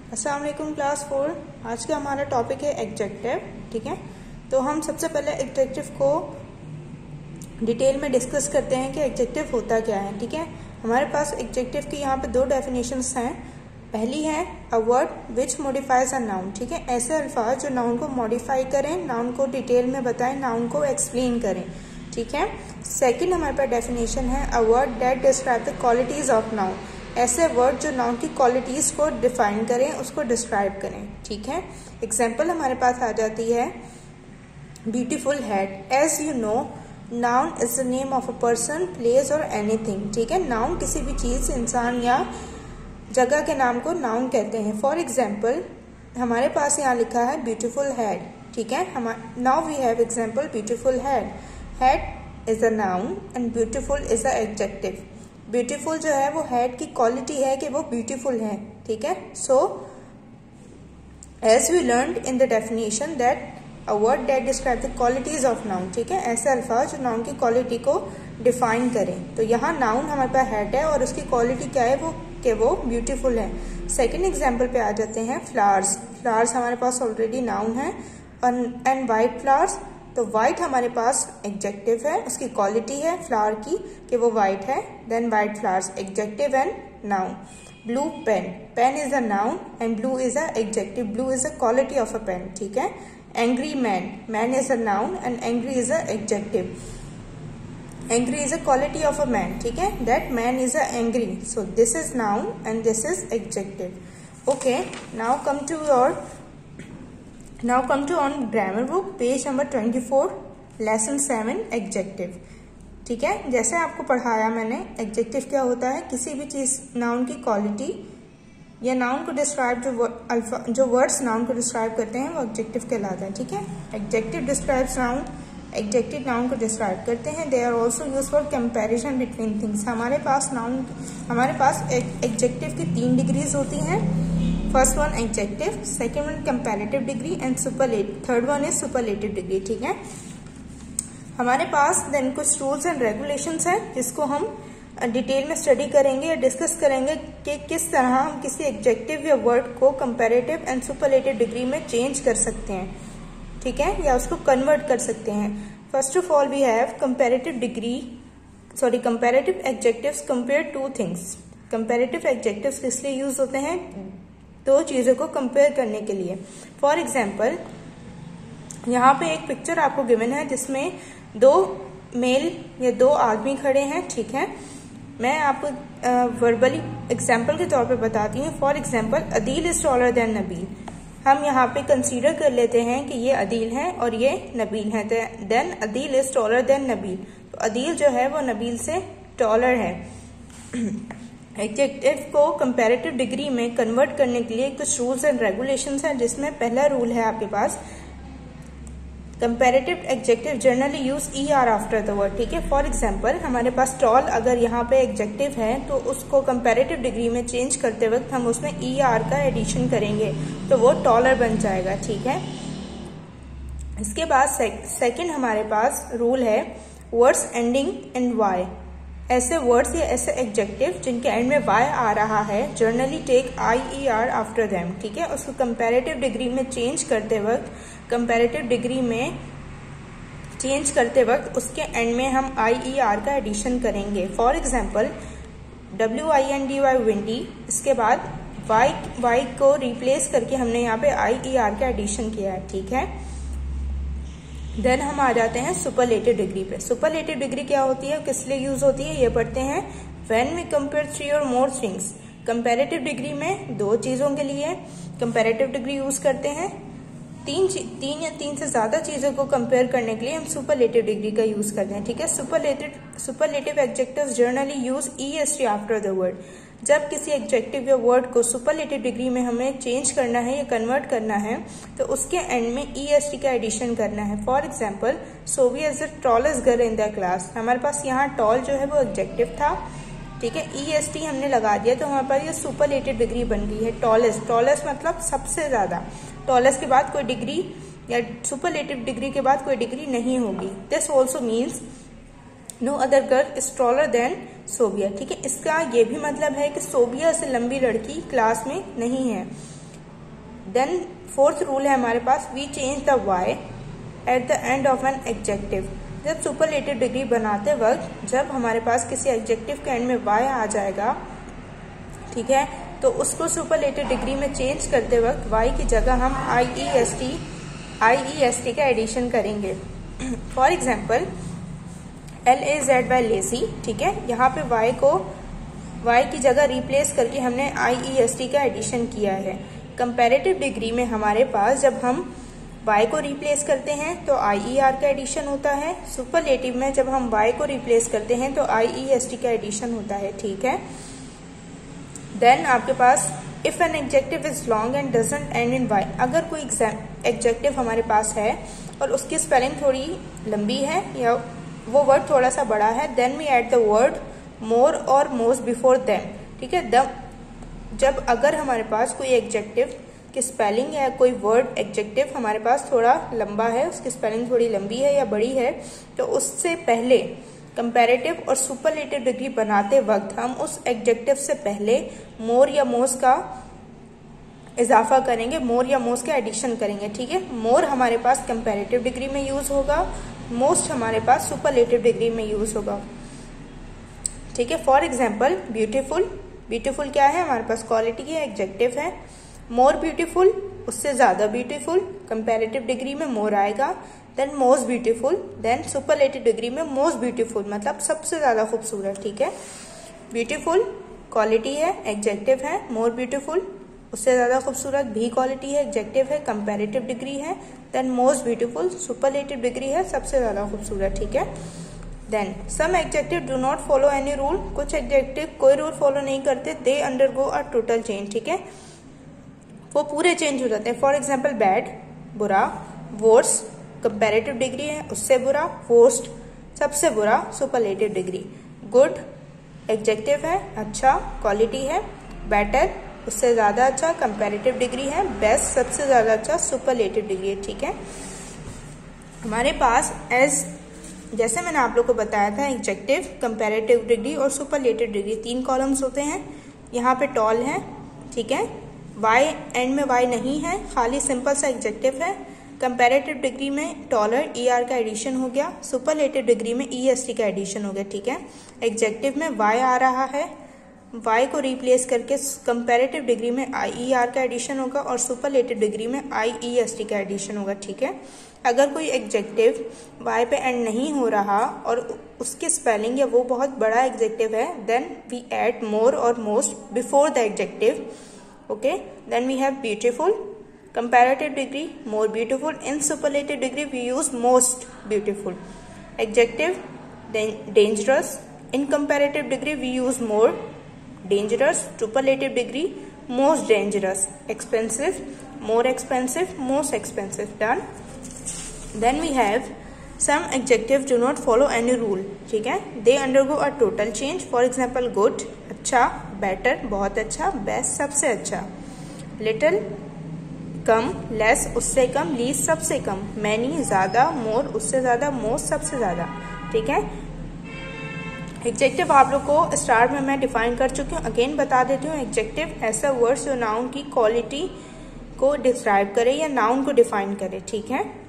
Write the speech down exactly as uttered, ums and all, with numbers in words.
अस्सलाम वालेकुम class four. आज का हमारा टॉपिक है एडजेक्टिव। ठीक है, तो हम सबसे पहले एडजेक्टिव को डिटेल में डिस्कस करते हैं कि एडजेक्टिव होता क्या है। ठीक है, हमारे पास एडजेक्टिव की यहाँ पे दो डेफिनेशंस हैं। पहली है a word which modifies a noun. ठीक है, ऐसे अल्फाज जो नाउन को मॉडिफाई करें, नाउन को डिटेल में बताएं, नाउन को एक्सप्लेन करें। ठीक है, सेकेंड हमारे पास डेफिनेशन है a word that describe the qualities of noun. ऐसे वर्ड जो नाउन की क्वालिटीज को डिफाइन करें, उसको डिस्क्राइब करें। ठीक है, एग्जाम्पल हमारे पास आ जाती है beautiful head. As you know noun is the name of a person, place और एनीथिंग। ठीक है, नाउन किसी भी चीज, इंसान या जगह के नाम को नाउन कहते हैं। फॉर एग्जाम्पल हमारे पास यहाँ लिखा है ब्यूटीफुल हेड। ठीक है, हम now we have example beautiful head. Head is a noun and beautiful is a adjective. Beautiful जो है वो हेड की क्वालिटी है कि वो ब्यूटीफुल है। ठीक है, so as we learn in the definition that a word that describe the qualities of noun. ठीक है, ऐसे अल्फाज जो नाउन की क्वालिटी को डिफाइन करें। तो यहाँ नाउन हमारे पास हेड है और उसकी क्वालिटी क्या है, वो कि वो ब्यूटीफुल है। सेकेंड एग्जाम्पल पे आ जाते हैं फ्लावर्स। फ्लावर्स हमारे पास ऑलरेडी नाउन है एंड वाइट फ्लावर्स। तो वाइट हमारे पास एडजेक्टिव है, उसकी क्वालिटी है फ्लावर की कि वो वाइट है। Then white flowers adjective and noun. Blue pen, pen is a noun and blue is a adjective. Blue is a quality of a pen. ठीक है, angry man, man is a noun and angry is a adjective. Angry is a quality of a man. ठीक है, that man is a angry. So this is noun and this is adjective. Okay, now come to your Now come to on grammar book page number twenty four lesson seven adjective. ठीक है, जैसे आपको पढ़ाया मैंने, adjective क्या होता है, किसी भी चीज नाउन की क्वालिटी या नाउन को डिस्क्राइब, जो अल्फा जो वर्ड्स नाउन को डिस्क्राइब करते हैं वो एडजेक्टिव कहलाता है। ठीक है, adjective describes noun, adjective noun को डिस्क्राइब करते हैं। They are also use for comparison between things. हमारे पास नाउन हमारे पास एडजेक्टिव की तीन डिग्रीज होती हैं। First one adjective, second one comparative degree and superlative, third one is superlative degree. ठीक है, हमारे पास देन कुछ रूल्स एंड रेगुलेशंस हैं जिसको हम डिटेल में स्टडी करेंगे या डिस्कस करेंगे कि किस तरह हम किसी एडजेक्टिव या वर्ड को कंपैरेटिव एंड सुपरलेटिव डिग्री में चेंज कर सकते हैं। ठीक है, या उसको कन्वर्ट कर सकते हैं। First of all we have comparative degree sorry comparative adjectives compare two things. Comparative adjectives किस लिए यूज होते हैं, दो चीजों को कंपेयर करने के लिए। फॉर एग्जाम्पल यहाँ पे एक पिक्चर आपको गिवन है जिसमें दो मेल या दो आदमी खड़े हैं। ठीक है, मैं आपको वर्बली एग्जाम्पल के तौर पे बताती हूँ। For example Adeel is taller than Nabeel. हम यहाँ पे कंसीडर कर लेते हैं कि ये अदील है और ये नबील है। Then Adeel is taller than Nabeel. तो अदील जो है वो नबील से टॉलर है। एडजेक्टिव को कंपैरेटिव डिग्री में कन्वर्ट करने के लिए कुछ रूल्स एंड रेगुलेशंस हैं, जिसमें पहला रूल है आपके पास comparative adjective generally use E R after the word. ठीक है, फॉर एग्जांपल हमारे पास टॉल अगर यहाँ पे एडजेक्टिव है तो उसको कंपैरेटिव डिग्री में चेंज करते वक्त हम उसमें ई आर का एडिशन करेंगे तो वो टॉलर बन जाएगा। ठीक है, इसके बाद सेकंड हमारे पास रूल है वर्ड्स एंडिंग इन वाई। ऐसे वर्ड्स या ऐसे एडजेक्टिव जिनके एंड में वाई आ रहा है, generally take I E R after them. ठीक है, उसको कंपैरेटिव डिग्री में चेंज करते वक्त कंपैरेटिव डिग्री में चेंज करते वक्त उसके एंड में हम आई ई आर का एडिशन करेंगे। For example W I N D Y windy, इसके बाद वाई वाई को रिप्लेस करके हमने यहाँ पे आई ई आर का एडिशन किया है। ठीक है, देन हम आ जाते हैं सुपरलेटिव डिग्री पे। सुपरलेटिव डिग्री क्या होती है, किस लिए यूज होती है, ये पढ़ते हैं। व्हेन वी कंपेयर थ्री और मोर थिंग्स। कंपैरेटिव डिग्री में दो चीजों के लिए कंपैरेटिव डिग्री यूज करते हैं। तीन तीन या तीन से ज्यादा चीजों को कंपेयर करने के लिए हम सुपरलेटिव डिग्री का यूज करते हैं। ठीक है, superlative superlative adjectives generally use E S T after the word. जब किसी एडजेक्टिव या वर्ड को सुपरलेटिव डिग्री में हमें चेंज करना है या कन्वर्ट करना है तो उसके एंड में ई एस टी का एडिशन करना है। For example Sobia is the tallest girl in the class. हमारे पास यहाँ टॉल जो है वो एडजेक्टिव था। ठीक है, ई एस टी हमने लगा दिया तो हमारे पास ये सुपरलेटिव डिग्री बन गई है टॉलेस्ट। टॉलेस्ट मतलब सबसे ज्यादा। टॉलेस्ट के बाद कोई डिग्री या सुपरलेटिव डिग्री के बाद कोई डिग्री नहीं होगी। This also means no other girl is taller than Sobia. ठीक है, इसका ये भी मतलब है कि सोबिया से लंबी लड़की क्लास में नहीं है। देन फोर्थ रूल है हमारे पास, we change the Y at the end of an adjective. जब सुपरलेटिव डिग्री बनाते वक्त जब हमारे पास किसी एडजेक्टिव के एंड में वाई आ जाएगा, ठीक है, तो उसको सुपरलेटिव डिग्री में चेंज करते वक्त वाई की जगह हम I E S T I E S T का एडिशन करेंगे। For example L A Z Y lazy, ठीक है, यहाँ पे वाई को वाई की जगह रिप्लेस करके हमने आई ई एस टी का एडिशन किया है। कंपैरेटिव डिग्री में हमारे पास जब हम y को रिप्लेस करते हैं तो आई ई आर का एडिशन होता है। सुपरलेटिव में जब हम y को रिप्लेस करते हैं तो आई ई एस टी का एडिशन होता है, ठीक है। देन आपके पास if an adjective is long and doesn't end in y, अगर कोई एडजेक्टिव हमारे पास है और उसकी स्पेलिंग थोड़ी लंबी है या वो वर्ड थोड़ा सा बड़ा है, then we add the word more और मोस्ट बिफोर देम, ठीक है। द जब अगर हमारे पास कोई एडजेक्टिव की स्पेलिंग या कोई वर्ड एडजेक्टिव हमारे पास थोड़ा लंबा है, उसकी स्पेलिंग थोड़ी लंबी है या बड़ी है, तो उससे पहले कंपैरेटिव और सुपरलेटिव डिग्री बनाते वक्त हम उस एडजेक्टिव से पहले मोर या मोस्ट का इजाफा करेंगे, मोर या मोस्ट का एडिशन करेंगे, ठीक है। मोर हमारे पास कंपैरेटिव डिग्री में यूज होगा, मोस्ट हमारे पास सुपरलेटिव डिग्री में यूज होगा, ठीक है। फॉर एग्जाम्पल ब्यूटीफुल, ब्यूटीफुल क्या है, हमारे पास क्वालिटी की एडजेक्टिव है। मोर ब्यूटीफुल, उससे ज्यादा ब्यूटीफुल, कंपैरेटिव डिग्री में मोर आएगा। Then most beautiful, then superlative degree में मोस्ट ब्यूटीफुल, मतलब सबसे ज्यादा खूबसूरत, ठीक है। ब्यूटीफुल क्वालिटी है, एडजेक्टिव है। मोर ब्यूटीफुल, उससे ज्यादा खूबसूरत, भी क्वालिटी है, एडजेक्टिव है, कंपैरेटिव डिग्री है। Then most beautiful superlative degree है, सबसे ज्यादा खूबसूरत, ठीक है। Then some adjective do not follow any rule, कुछ एडजेक्टिव कोई रूल फॉलो नहीं करते, they undergo a total change, ठीक है, वो पूरे चेंज हो जाते हैं। फॉर एग्जाम्पल बैड बुरा, वर्स कंपैरेटिव डिग्री है, उससे बुरा, वर्स्ट सबसे बुरा, सुपरलेटिव डिग्री। गुड एडजेक्टिव है, अच्छा क्वालिटी है। बेटर उससे ज्यादा अच्छा, कंपैरेटिव डिग्री है। बेस्ट सबसे ज्यादा अच्छा, सुपरलेटिव डिग्री है, ठीक है। हमारे पास एज जैसे मैंने आप लोग को बताया था, एडजेक्टिव, कंपैरेटिव डिग्री और सुपरलेटिव डिग्री तीन कॉलम्स होते हैं। यहाँ पे टॉल है, ठीक है, वाई एंड में वाई नहीं है, खाली सिंपल सा एडजेक्टिव है। कंपैरेटिव डिग्री में टॉलर ई आर का एडिशन हो गया, सुपरलेटिव डिग्री में ई एस टी का एडिशन हो गया, ठीक है। एडजेक्टिव में वाई आ रहा है, वाई को रिप्लेस करके कंपैरेटिव डिग्री में आई ई आर का एडिशन होगा और सुपरलेटिव डिग्री में आई ई एस टी का एडिशन होगा, ठीक है। अगर कोई एडजेक्टिव वाई पे एंड नहीं हो रहा और उसकी स्पेलिंग या वो बहुत बड़ा एडजेक्टिव है, देन वी ऐड मोर और most before the adjective, okay, then we have beautiful, comparative degree more beautiful, in superlative degree we use most beautiful. Adjective dangerous, in comparative degree we use more dangerous, superlative degree most dangerous. Expensive more expensive, most expensive. Done. Then we have some adjectives do not follow any rule, ठीक है, they undergo a total change. For example good अच्छा, better बहुत अच्छा, best सबसे अच्छा, little कम, less उससे कम, least सबसे कम, many ज्यादा, more उससे ज्यादा, most सबसे ज्यादा, ठीक है। एडजेक्टिव आप लोग को स्टार्ट में मैं डिफाइन कर चुकी हूँ, अगेन बता देती हूँ। एडजेक्टिव ऐसा वर्ड जो नाउन की क्वालिटी को डिस्क्राइब करे या नाउन को डिफाइन करे, ठीक है।